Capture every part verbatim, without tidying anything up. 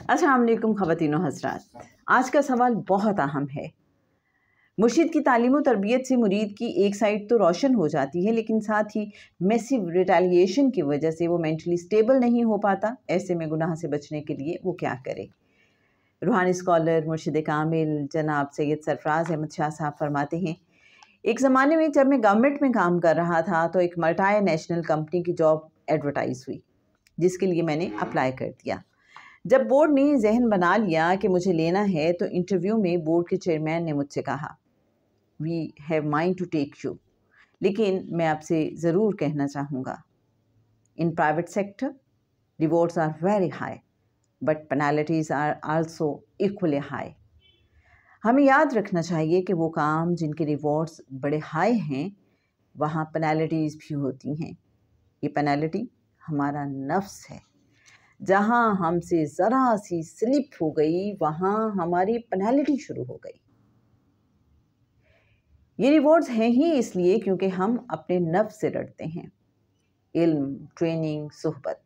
अस्सलाम वालेकुम ख़वातीनो हज़रात। आज का सवाल बहुत अहम है। मुर्शिद की तालीम और तरबियत से मुरीद की एक साइड तो रोशन हो जाती है, लेकिन साथ ही मैसिव रिटेलिएशन की वजह से वो मेंटली स्टेबल नहीं हो पाता। ऐसे में गुनाह से बचने के लिए वो क्या करे? रूहानी स्कॉलर मुर्शिद कामिल जनाब सैयद सरफराज अहमद शाह साहब फरमाते हैं, एक ज़माने में जब मैं गवर्नमेंट में काम कर रहा था तो एक मल्टी नेशनल कंपनी की जॉब एडवर्टाइज़ हुई, जिसके लिए मैंने अप्लाई कर दिया। जब बोर्ड ने जहन बना लिया कि मुझे लेना है तो इंटरव्यू में बोर्ड के चेयरमैन ने मुझसे कहा, we have mind to take you, लेकिन मैं आपसे ज़रूर कहना चाहूँगा, in private sector rewards are very high but penalties are also equally high. हमें याद रखना चाहिए कि वो काम जिनके रिवॉर्ड्स बड़े हाई हैं वहाँ पेनल्टीज़ भी होती हैं। ये पेनल्टी हमारा नफ्स है। जहाँ हमसे ज़रा सी स्लिप हो गई वहाँ हमारी पेनल्टी शुरू हो गई। ये रिवॉर्ड्स हैं ही इसलिए क्योंकि हम अपने नफ्स से लड़ते हैं। इल्म, ट्रेनिंग, सुहबत,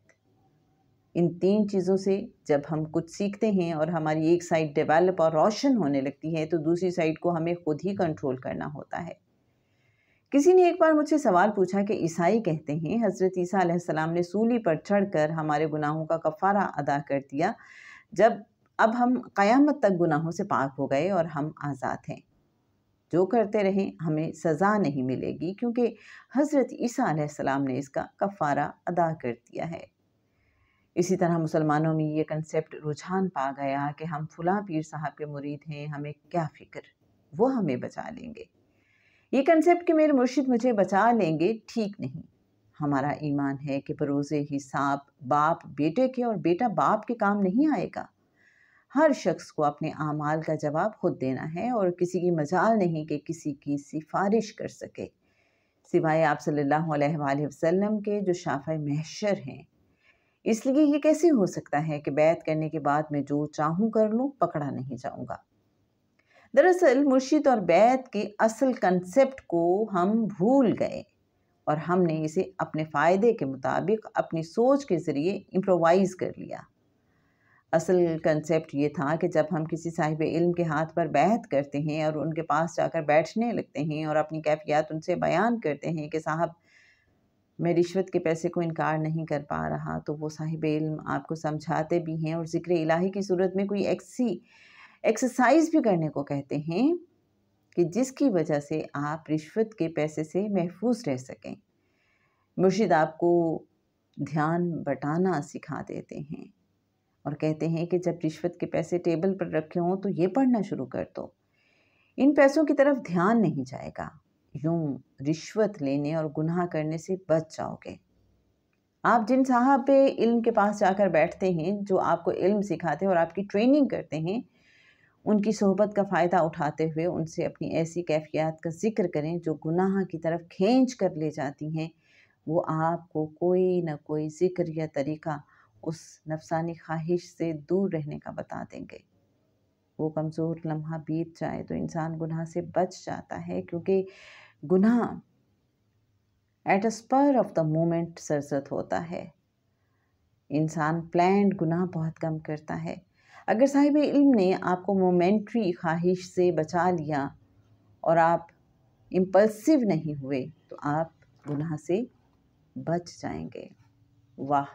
इन तीन चीज़ों से जब हम कुछ सीखते हैं और हमारी एक साइड डेवलप और रोशन होने लगती है तो दूसरी साइड को हमें खुद ही कंट्रोल करना होता है। किसी ने एक बार मुझसे सवाल पूछा कि ईसाई कहते हैं हज़रत ईसा अलैहिस्सलाम ने सूली पर चढ़कर हमारे गुनाहों का कफ़ारा अदा कर दिया, जब अब हम क़यामत तक गुनाहों से पाक हो गए और हम आज़ाद हैं। जो करते रहें हमें सज़ा नहीं मिलेगी क्योंकि हज़रत ईसा अलैहिस्सलाम ने इसका कफ़ारा अदा कर दिया है। इसी तरह मुसलमानों में ये कंसेप्ट रुझान पा गया कि हम फुला पीर साहब के मुरीद हैं, हमें क्या फ़िक्र, वो हमें बचा लेंगे। ये कंसेप्ट कि मेरे मुर्शिद मुझे बचा लेंगे ठीक नहीं। हमारा ईमान है कि बरोज़े हिसाब बाप बेटे के और बेटा बाप के काम नहीं आएगा। हर शख्स को अपने आमाल का जवाब खुद देना है और किसी की मजाल नहीं कि किसी की सिफारिश कर सके सिवाय आप सल्लल्लाहु अलैहि वसल्लम के जो शाफ़े महशर हैं। इसलिए ये कैसे हो सकता है कि बैत करने के बाद मैं जो चाहूँ कर लूँ, पकड़ा नहीं जाऊँगा। दरअसल मुर्शिद और बैत के असल कंसेप्ट को हम भूल गए और हमने इसे अपने फ़ायदे के मुताबिक अपनी सोच के ज़रिए इम्प्रोवाइज़ कर लिया। असल कंसेप्ट ये था कि जब हम किसी साहिब इल्म के हाथ पर बैत करते हैं और उनके पास जाकर बैठने लगते हैं और अपनी कैफियत उनसे बयान करते हैं कि साहब मैं रिश्वत के पैसे को इनकार नहीं कर पा रहा, तो वो साहिब इल्म आपको समझाते भी हैं और ज़िक्र इलाही की सूरत में कोई ऐसी एक्सरसाइज भी करने को कहते हैं कि जिसकी वजह से आप रिश्वत के पैसे से महफूज रह सकें। मुर्शिद आपको ध्यान बटाना सिखा देते हैं और कहते हैं कि जब रिश्वत के पैसे टेबल पर रखे हों तो ये पढ़ना शुरू कर दो, इन पैसों की तरफ ध्यान नहीं जाएगा, यूं रिश्वत लेने और गुनाह करने से बच जाओगे। आप जिन साहब पे इल्म के पास जाकर बैठते हैं, जो आपको इल्म सिखाते हैं और आपकी ट्रेनिंग करते हैं, उनकी सोहबत का फ़ायदा उठाते हुए उनसे अपनी ऐसी कैफियत का ज़िक्र करें जो गुनाह की तरफ खींच कर ले जाती हैं। वो आपको कोई ना कोई ज़िक्र या तरीक़ा उस नफसानी ख्वाहिश से दूर रहने का बता देंगे। वो कमज़ोर लम्हा बीत जाए तो इंसान गुनाह से बच जाता है, क्योंकि गुनाह at a spur of the moment सरसत होता है। इंसान प्लान्ड गुनाह बहुत कम करता है। अगर साहिब इल्म ने आपको मोमेंट्री ख्वाहिश से बचा लिया और आप इम्पल्सिव नहीं हुए तो आप गुनाह से बच जाएंगे। वाह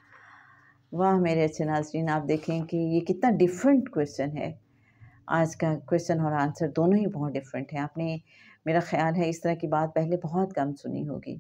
वाह मेरे अच्छे नाज़रीन, आप देखें कि ये कितना डिफरेंट क्वेश्चन है। आज का क्वेश्चन और आंसर दोनों ही बहुत डिफरेंट है। आपने, मेरा ख्याल है, इस तरह की बात पहले बहुत कम सुनी होगी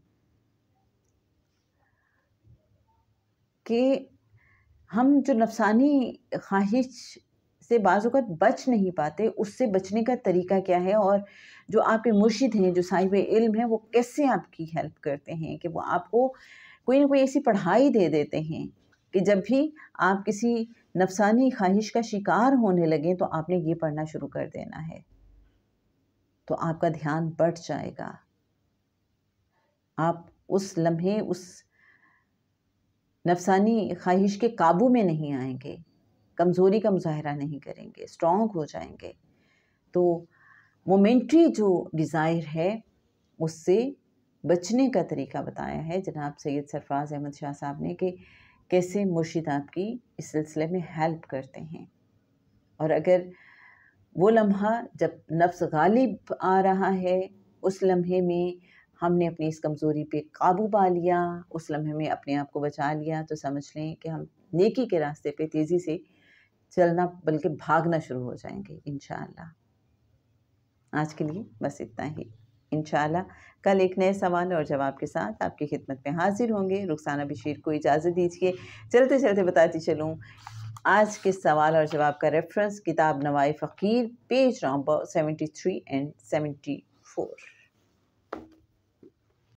कि हम जो नफसानी ख्वाहिश से बाज़-औक़ात बच नहीं पाते, उससे बचने का तरीका क्या है, और जो आपके मुर्शिद हैं, जो साहिब इल्म हैं, वो कैसे आपकी हेल्प करते हैं कि वो आपको कोई ना कोई ऐसी पढ़ाई दे देते हैं कि जब भी आप किसी नफसानी ख्वाहिश का शिकार होने लगें तो आपने ये पढ़ना शुरू कर देना है, तो आपका ध्यान बढ़ जाएगा। आप उस लम्हे उस नफसानी ख्वाहिश के काबू में नहीं आएंगे, कमज़ोरी का मुज़ाहरा नहीं करेंगे, स्ट्रॉन्ग हो जाएंगे। तो मोमेंट्री जो डिज़ायर है उससे बचने का तरीका बताया है जनाब सैयद सरफराज अहमद शाह साहब ने कि कैसे मुर्शिद आपकी इस सिलसिले में हेल्प करते हैं। और अगर वो लम्हा जब नफ्स गालिब आ रहा है, उस लम्हे में हमने अपनी इस कमज़ोरी पे काबू पा लिया, उस लम्हे में अपने आप को बचा लिया, तो समझ लें कि हम नेकी के रास्ते पे तेज़ी से चलना बल्कि भागना शुरू हो जाएंगे इंशाअल्लाह। आज के लिए बस इतना ही। इंशाअल्लाह कल एक नए सवाल और जवाब के साथ आपकी खिदमत में हाजिर होंगे। रुखसाना बशीर को इजाज़त दीजिए। चलते चलते बताती चलूँ, आज के सवाल और जवाब का रेफरेंस किताब नवाए फ़कीर, page number seventy three and seventy four.